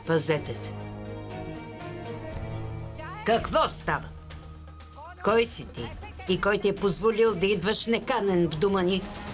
Пазете се. Какво става? Кой си ти? И кой ти е позволил да идваш неканен в дома ни?